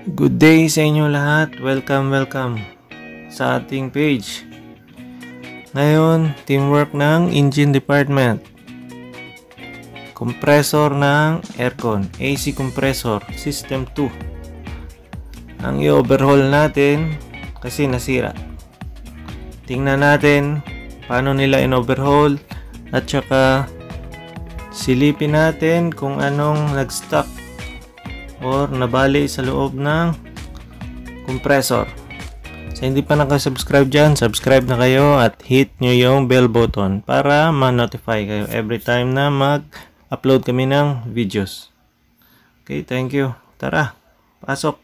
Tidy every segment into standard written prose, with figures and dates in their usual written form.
Good day sa inyo lahat. Welcome sa ating page. Ngayon, teamwork ng engine department. Compressor ng aircon, AC compressor, system 2. Ang i-overhaul natin kasi nasira. Tingnan natin paano nila in-overhaul at saka silipin natin kung anong nag-stuck or nabali sa loob ng compressor. Sa hindi pa nakasubscribe dyan, subscribe na kayo at hit nyo yung bell button para ma-notify kayo every time na mag-upload kami ng videos. Okay, thank you. Tara, pasok!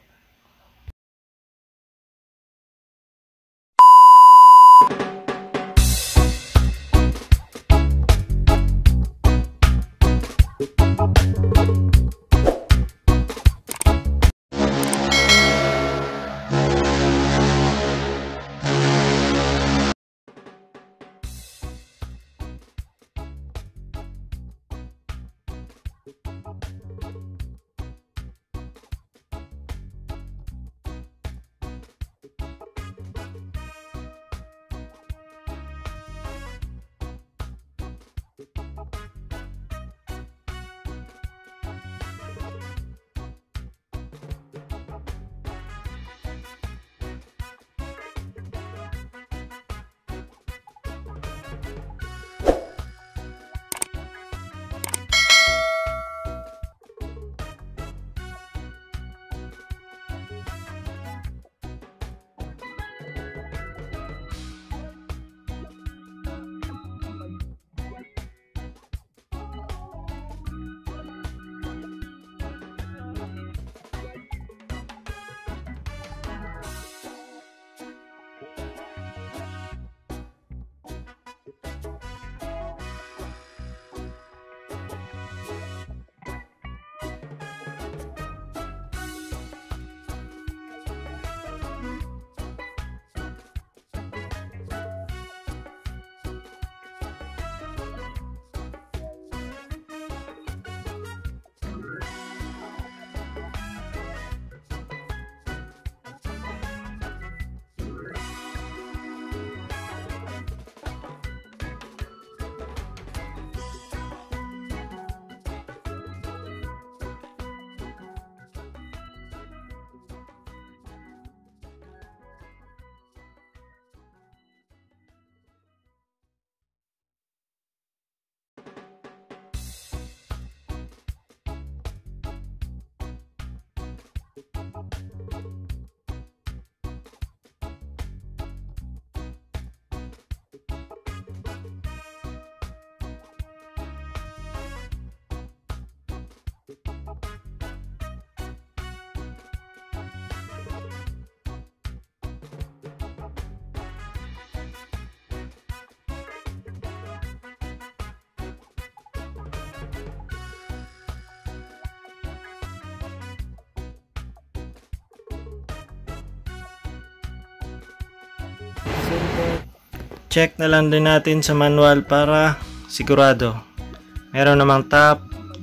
Check na lang din natin sa manual para sigurado. Meron namang top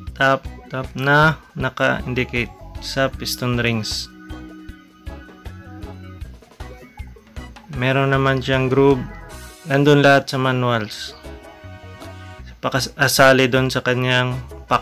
na naka-indicate sa piston rings. Meron naman siyang groove. Nandun lahat sa manuals. Pakasali doon sa kanyang pack.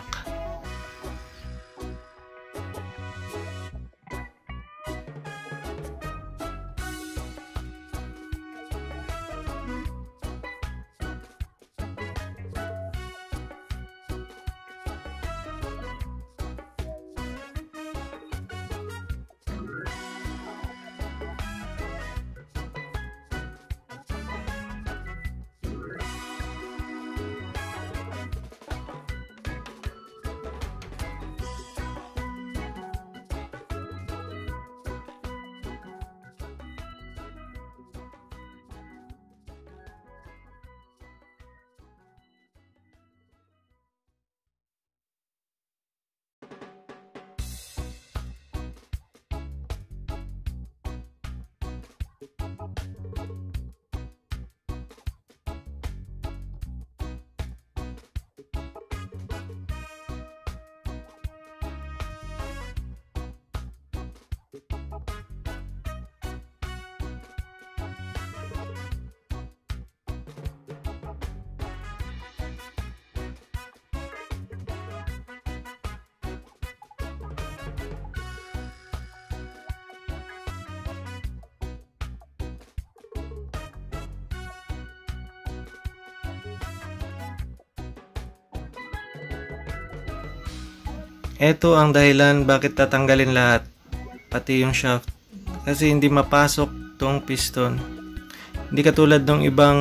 Ito ang dahilan bakit tatanggalin lahat, pati yung shaft. Kasi hindi mapasok tong piston. Hindi katulad ng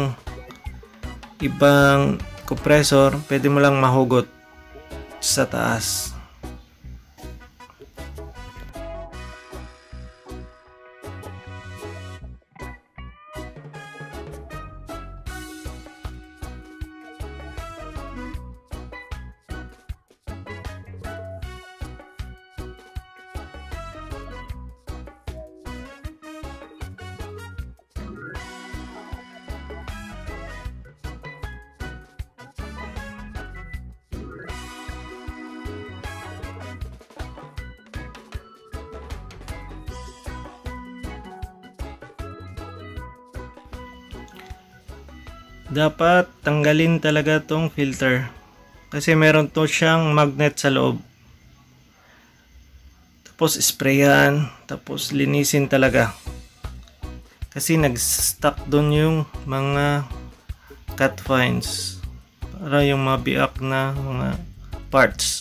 ibang compressor, pwede mo lang mahugot sa taas. Dapat tanggalin talaga tong filter kasi meron to siyang magnet sa loob. Tapos sprayan, tapos linisin talaga kasi nag-stuck doon yung mga cut fines para yung mabiak na mga parts.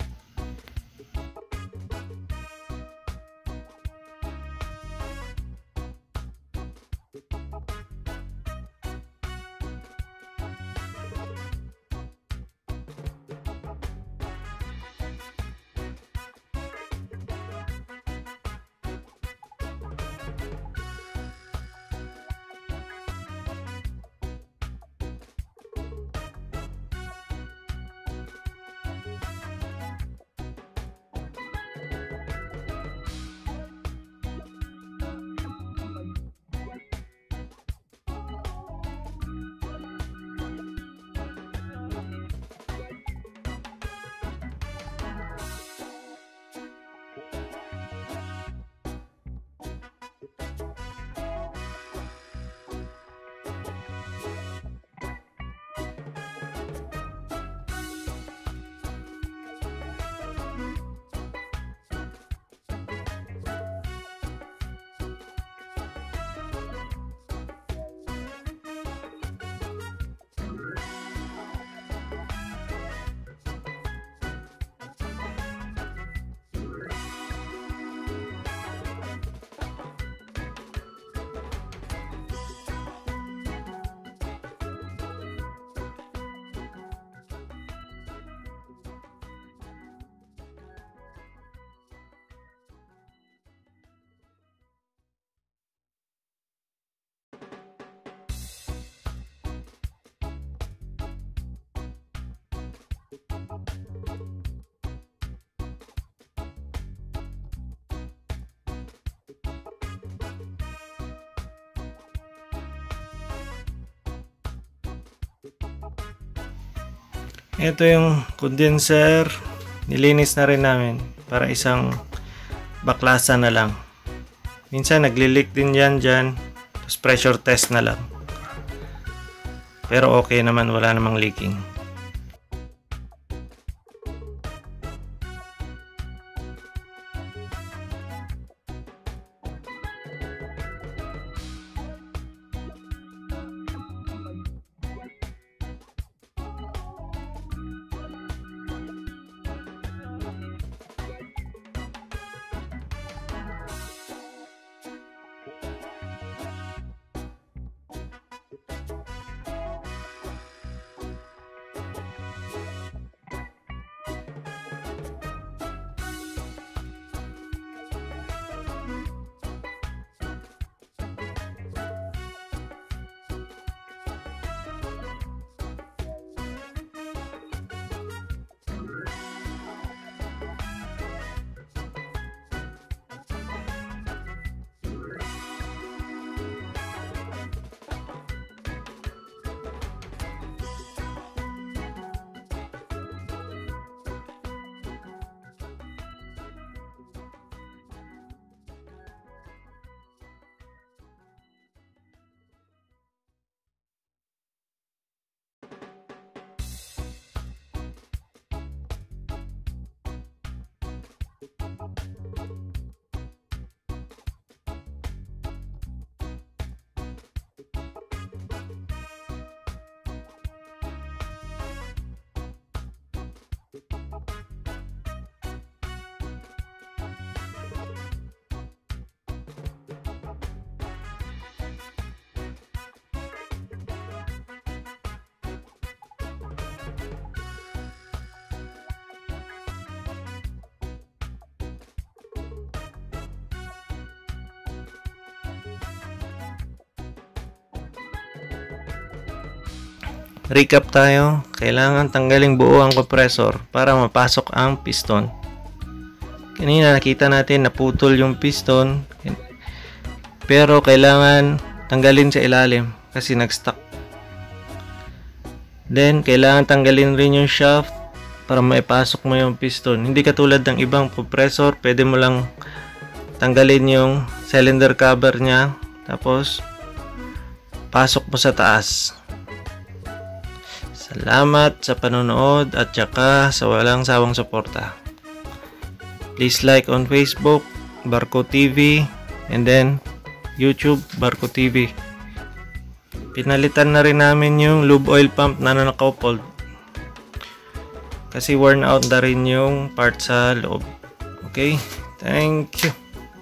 Ito yung condenser, nilinis na rin namin para isang baklasan na lang. Minsan nagli-leak din yan dyan, tapos pressure test na lang. Pero okay naman, wala namang leaking. Recap tayo. Kailangan tanggalin buo ang compressor para mapasok ang piston. Kanina nakita natin naputol yung piston, pero kailangan tanggalin sa ilalim kasi nag-stuck. Then kailangan tanggalin rin yung shaft para maipasok mo yung piston. Hindi katulad ng ibang compressor, pwede mo lang tanggalin yung cylinder cover niya, tapos pasok mo sa taas. Salamat sa panonood at saka sa walang sawang suporta. Please like on Facebook, Barko TV, and then YouTube, Barko TV. Pinalitan na rin namin yung lube oil pump na nakaupold kasi worn out na rin yung part sa loob. Okay, thank you.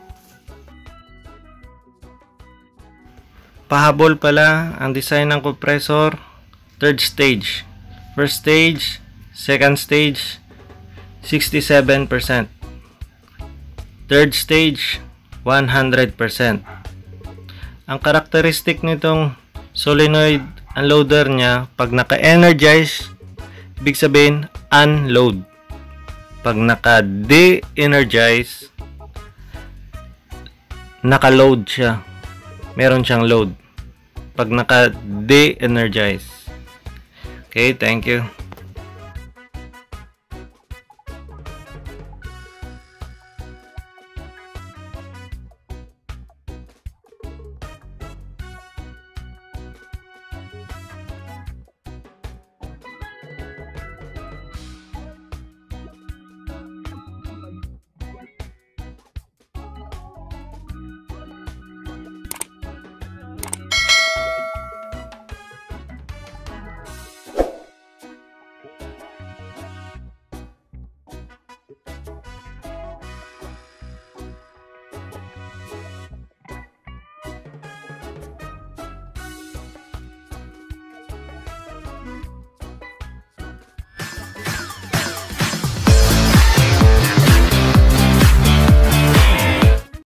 Pahabol pala ang design ng compressor. Third stage, first stage, second stage, 67%. Third stage, 100%. Ang karakteristik nitong solenoid unloader niya, pag naka-energize, ibig sabihin unload. Pag naka-de-energize, naka-load siya. Meron siyang load. Pag naka-de-energize. Okay, thank you.